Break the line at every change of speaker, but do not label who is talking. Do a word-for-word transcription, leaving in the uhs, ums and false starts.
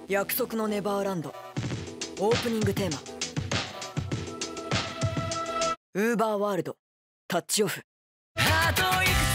約束のネバーランドオープニングテーマウーバーワールドタッチオフ。あといくつ